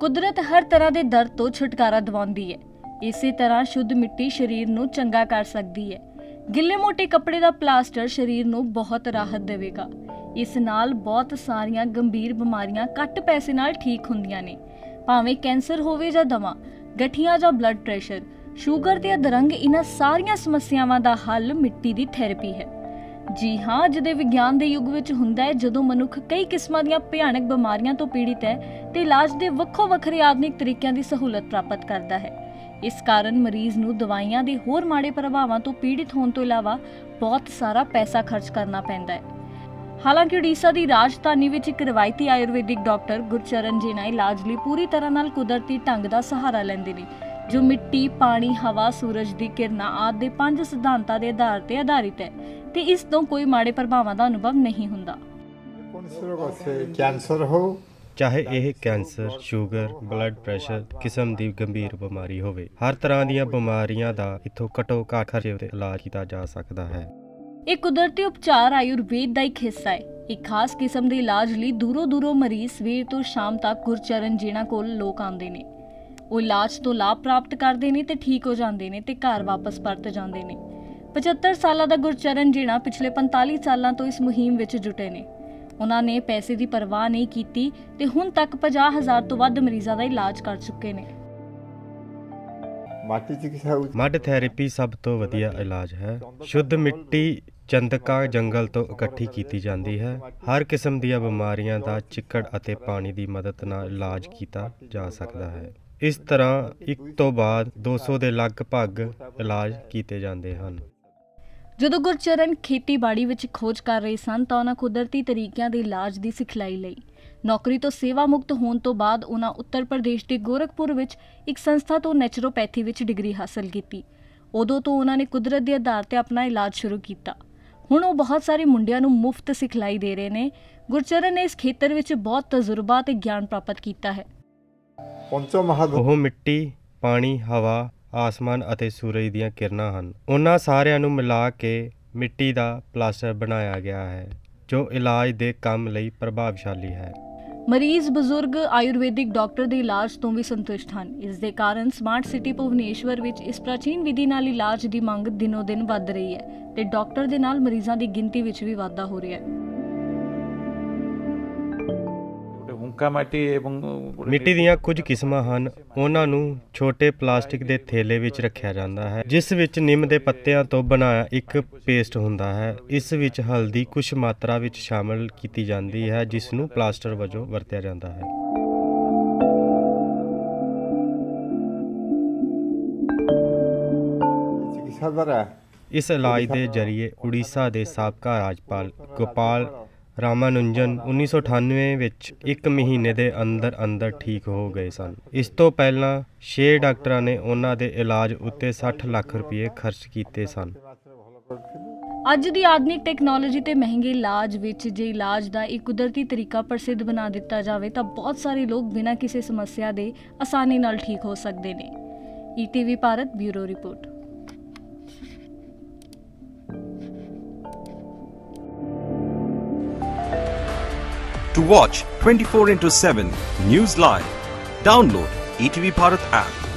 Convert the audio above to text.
ਕੁਦਰਤ ਹਰ ਤਰ੍ਹਾਂ ਦੇ ਦਰਦ ਤੋਂ ਛੁਟਕਾਰਾ ਦਿਵਾਉਂਦੀ ਹੈ। ਇਸੇ ਤਰ੍ਹਾਂ ਸ਼ੁੱਧ ਮਿੱਟੀ ਸਰੀਰ ਨੂੰ ਚੰਗਾ ਕਰ ਸਕਦੀ ਹੈ। ਗਿੱਲੇ ਮੋਟੇ ਕੱਪੜੇ ਦਾ ਪਲਾਸਟਰ ਸਰੀਰ ਨੂੰ ਬਹੁਤ ਰਾਹਤ ਦੇਵੇਗਾ। ਇਸ ਨਾਲ ਬਹੁਤ ਸਾਰੀਆਂ ਗੰਭੀਰ ਬਿਮਾਰੀਆਂ ਘੱਟ ਪੈਸੇ ਨਾਲ ਠੀਕ ਹੁੰਦੀਆਂ ਨੇ। ਭਾਵੇਂ ਕੈਂਸਰ ਹੋਵੇ ਜਾਂ ਦਮਾ, ਗਠੀਆਂ ਜਾਂ ਬਲੱਡ ਪ੍ਰੈਸ਼ਰ, ਸ਼ੂਗਰ ਤੇ ਅਧਰੰਗ, ਇਹਨਾਂ ਸਾਰੀਆਂ ਸਮੱਸਿਆਵਾਂ ਦਾ ਹੱਲ ਮਿੱਟੀ ਦੀ ਥੈਰੇਪੀ ਹੈ। ਜੀ ਹਾਂ, ਅੱਜ ਦੇ ਵਿਗਿਆਨ ਦੇ ਯੁੱਗ ਵਿੱਚ ਹੁੰਦਾ ਹੈ ਜਦੋਂ ਮਨੁੱਖ ਕਈ ਕਿਸਮਾਂ ਦੀਆਂ ਭਿਆਨਕ ਬਿਮਾਰੀਆਂ ਤੋਂ ਪੀੜਿਤ ਹੈ ਤੇ ਇਲਾਜ ਦੇ ਵੱਖੋ ਵੱਖਰੇ ਆਧੁਨਿਕ ਤਰੀਕਿਆਂ ਦੀ ਸਹੂਲਤ ਪ੍ਰਾਪਤ ਕਰਦਾ ਹੈ। ਇਸ ਕਾਰਨ ਮਰੀਜ਼ ਨੂੰ ਦਵਾਈਆਂ ਦੇ ਹੋਰ ਮਾੜੇ ਪ੍ਰਭਾਵਾਂ ਤੋਂ ਪੀੜਿਤ ਹੋਣ ਤੋਂ ਇਲਾਵਾ ਬਹੁਤ ਸਾਰਾ ਪੈਸਾ ਖਰਚ ਕਰਨਾ ਪੈਂਦਾ ਹੈ। ਹਾਲਾਂਕਿ ਉੜੀਸਾ ਦੀ ਰਾਜਧਾਨੀ ਵਿੱਚ ਇੱਕ ਰਵਾਇਤੀ ਆਯੁਰਵੈਦਿਕ ਡਾਕਟਰ ਗੁਰਚਰਨ ਜੀਨਾ ਇਲਾਜ ਲਈ ਪੂਰੀ ਤਰ੍ਹਾਂ ਨਾਲ ਕੁਦਰਤੀ ਢੰਗ ਦਾ ਸਹਾਰਾ ਲੈਂਦੇ ਨੇ, ਜੋ ਮਿੱਟੀ, ਪਾਣੀ, ਹਵਾ, ਸੂਰਜ ਦੀ ਕਿਰਨਾਂ ਆਦਿ ਦੇ 5 ਸਿਧਾਂਤਾਂ ਦੇ ਆਧਾਰ ਤੇ ਆਧਾਰਿਤ ਹੈ ਤੇ ਇਸ ਤੋਂ ਕੋਈ ਮਾੜੇ ਪ੍ਰਭਾਵਾਂ ਦਾ ਅਨੁਭਵ ਨਹੀਂ ਹੁੰਦਾ। ਕੈਂਸਰ ਹੋ, ਚਾਹੇ ਇਹ ਕੈਂਸਰ, ਸ਼ੂਗਰ, ਬਲੱਡ ਪ੍ਰੈਸ਼ਰ ਕਿਸਮ ਦੀ ਗੰਭੀਰ ਬਿਮਾਰੀ ਹੋਵੇ, ਹਰ ਤਰ੍ਹਾਂ ਦੀਆਂ ਬਿਮਾਰੀਆਂ ਦਾ ਇੱਥੋਂ ਘੱਟੋ ਘੱਟ ਖਰਚੇ ਤੇ ਇਲਾਜ ਕੀਤਾ ਜਾ ਸਕਦਾ ਹੈ। ਇਹ ਕੁਦਰਤੀ ਉਪਚਾਰ ਆਯੁਰਵੇਦ ਦਾ ਇੱਕ ਹਿੱਸਾ ਹੈ। ਇੱਕ ਖਾਸ ਕਿਸਮ ਦੇ ਇਲਾਜ ਲਈ ਦੂਰੋਂ ਮਰੀਜ਼ ਸਵੇਰ ਤੋਂ ਸ਼ਾਮ ਤੱਕ ਗੁਰਚਰਨ ਜੀਨਾ ਕੋਲ ਲੋਕ ਆਉਂਦੇ ਨੇ। ਉਹ ਇਲਾਜ ਤੋਂ ਲਾਭ ਪ੍ਰਾਪਤ ਕਰਦੇ ਨੇ ਤੇ ਠੀਕ ਹੋ ਜਾਂਦੇ ਨੇ ਤੇ ਘਰ ਵਾਪਸ ਪਰਤ ਜਾਂਦੇ ਨੇ। 75 ਸਾਲਾਂ ਦਾ ਗੁਰਚਰਨ ਜੀਨਾ ਪਿਛਲੇ 45 ਸਾਲਾਂ ਤੋਂ ਇਸ ਮੁਹਿੰਮ ਵਿੱਚ ਜੁਟੇ ਨੇ। ਉਹਨਾਂ ਨੇ ਪੈਸੇ ਦੀ ਪਰਵਾਹ ਨਹੀਂ ਕੀਤੀ ਤੇ ਹੁਣ ਤੱਕ 50,000 ਤੋਂ ਵੱਧ ਮਰੀਜ਼ਾਂ ਦਾ ਇਲਾਜ ਕਰ ਚੁੱਕੇ ਨੇ। ਮੱਡ ਥੈਰੇਪੀ ਸਭ ਤੋਂ ਵਧੀਆ ਇਲਾਜ ਹੈ। ਸ਼ੁੱਧ ਮਿੱਟੀ ਚੰਦਕਾ ਜੰਗਲ ਤੋਂ ਇਕੱਠੀ ਕੀਤੀ ਜਾਂਦੀ ਹੈ। ਹਰ ਕਿਸਮ ਦੀਆਂ ਬਿਮਾਰੀਆਂ ਦਾ ਚਿੱਕੜ ਅਤੇ ਪਾਣੀ ਦੀ ਮਦਦ ਨਾਲ ਇਲਾਜ ਕੀਤਾ ਜਾ ਸਕਦਾ ਹੈ। ਇਸ ਤਰ੍ਹਾਂ ਇੱਕ ਤੋਂ ਬਾਅਦ 200 ਦੇ ਲਗਭਗ ਇਲਾਜ ਕੀਤੇ ਜਾਂਦੇ ਹਨ। ਜਦੋਂ ਗੁਰਚਰਨ ਖੇਤੀਬਾੜੀ ਵਿੱਚ ਖੋਜ ਕਰ ਰਹੇ ਸਨ ਤਾਂ ਉਹਨਾਂ ਕੁਦਰਤੀ ਤਰੀਕਿਆਂ ਦੇ ਇਲਾਜ ਦੀ ਸਿਖਲਾਈ ਲਈ। ਨੌਕਰੀ ਤੋਂ ਸੇਵਾ ਮੁਕਤ ਹੋਣ ਤੋਂ ਬਾਅਦ ਉਹਨਾਂ ਉੱਤਰ ਪ੍ਰਦੇਸ਼ ਦੇ ਗੋਰਖਪੁਰ ਵਿੱਚ ਇੱਕ ਸੰਸਥਾ ਤੋਂ ਨੈਚੁਰੋਪੈਥੀ ਵਿੱਚ ਡਿਗਰੀ ਹਾਸਲ ਕੀਤੀ। ਉਦੋਂ ਤੋਂ ਉਹਨਾਂ ਨੇ ਕੁਦਰਤ ਦੇ ਆਧਾਰ ਤੇ ਆਪਣਾ ਇਲਾਜ ਸ਼ੁਰੂ ਕੀਤਾ। ਹੁਣ ਉਹ ਬਹੁਤ ਸਾਰੇ ਮੁੰਡਿਆਂ ਨੂੰ ਮੁਫਤ ਸਿਖਲਾਈ ਦੇ ਰਹੇ ਨੇ। ਗੁਰਚਰਨ ਨੇ ਇਸ ਖੇਤਰ ਵਿੱਚ ਬਹੁਤ ਤਜਰਬਾ ਤੇ ਗਿਆਨ ਪ੍ਰਾਪਤ ਕੀਤਾ ਹੈ। ਉਹ ਮਿੱਟੀ, ਪਾਣੀ, ਹਵਾ, ਆਸਮਾਨ ਅਤੇ ਸੂਰਜ ਦੀਆਂ ਕਿਰਨਾਂ ਹਨ। ਉਹਨਾਂ ਸਾਰਿਆਂ ਨੂੰ ਮਿਲਾ ਕੇ ਮਿੱਟੀ ਦਾ ਪਲਾਸਟਰ ਬਣਾਇਆ ਗਿਆ ਹੈ ਜੋ ਇਲਾਜ ਦੇ ਕੰਮ ਲਈ ਪ੍ਰਭਾਵਸ਼ਾਲੀ ਹੈ। ਮਰੀਜ਼ ਬਜ਼ੁਰਗ ਆਯੁਰਵੈਦਿਕ ਡਾਕਟਰ ਦੇ ਇਲਾਜ ਤੋਂ ਵੀ ਸੰਤੁਸ਼ਟ ਹਨ। ਇਸ ਦੇ ਕਾਰਨ ਸਮਾਰਟ ਸਿਟੀ ਭੁਵਨੇਸ਼ਵਰ ਵਿੱਚ ਇਸ ਪ੍ਰਾਚੀਨ ਵਿਧੀ ਨਾਲ ਇਲਾਜ ਦੀ ਮੰਗ ਦਿਨੋਂ ਦਿਨ ਵੱਧ ਰਹੀ ਹੈ ਤੇ ਡਾਕਟਰ ਦੇ ਨਾਲ ਮਰੀਜ਼ਾਂ ਦੀ ਗਿਣਤੀ ਵਿੱਚ ਵੀ ਵਾਧਾ ਹੋ ਰਿਹਾ ਹੈ। ਮਿੱਟੀ ਦੀਆਂ ਕੁਝ ਕਿਸਮਾਂ ਹਨ। ਉਹਨਾਂ ਨੂੰ ਛੋਟੇ ਪਲਾਸਟਿਕ ਦੇ ਥੈਲੇ ਵਿੱਚ ਰੱਖਿਆ ਜਾਂਦਾ ਹੈ ਜਿਸ ਵਿੱਚ ਨਿੰਮ ਦੇ ਪੱਤਿਆਂ ਤੋਂ ਬਣਾਇਆ ਇੱਕ ਪੇਸਟ ਹੁੰਦਾ ਹੈ। ਇਸ ਵਿੱਚ ਹਲਦੀ ਕੁਝ ਮਾਤਰਾ ਵਿੱਚ ਸ਼ਾਮਲ ਕੀਤੀ ਜਾਂਦੀ ਹੈ ਜਿਸ ਨੂੰ ਪਲਾਸਟਰ ਵਜੋਂ ਵਰਤਿਆ ਜਾਂਦਾ ਹੈ। ਇਸ ਇਲਾਜ ਦੇ ਜ਼ਰੀਏ ਉੜੀਸਾ ਦੇ ਸਾਬਕਾ ਰਾਜਪਾਲ ਗੋਪਾਲ ਰਾਮਾਨੁਜਨ 1998 ਵਿੱਚ 1 ਮਹੀਨੇ ਦੇ ਅੰਦਰ ਠੀਕ ਹੋ ਗਏ ਸਨ। ਇਸ ਤੋਂ ਪਹਿਲਾਂ 6 ਡਾਕਟਰਾਂ ਨੇ ਉਹਨਾਂ ਦੇ ਇਲਾਜ ਉੱਤੇ 60 ਲੱਖ ਰੁਪਏ ਖਰਚ ਕੀਤੇ ਸਨ। ਅੱਜ ਦੀ ਆਧੁਨਿਕ ਟੈਕਨੋਲੋਜੀ ਤੇ ਮਹਿੰਗੇ ਇਲਾਜ ਵਿੱਚ ਜੇ ਇਲਾਜ ਦਾ ਇੱਕ ਕੁਦਰਤੀ ਤਰੀਕਾ ਪ੍ਰਸਿੱਧ ਬਣਾ ਦਿੱਤਾ ਜਾਵੇ ਤਾਂ ਬਹੁਤ ਸਾਰੇ ਲੋਕ ਬਿਨਾਂ ਕਿਸੇ ਸਮੱਸਿਆ ਦੇ ਆਸਾਨੀ ਨਾਲ ਠੀਕ ਹੋ ਸਕਦੇ ਨੇ। ETV Bharat bureau report. To watch 24/7 News Live, download ETV Bharat app.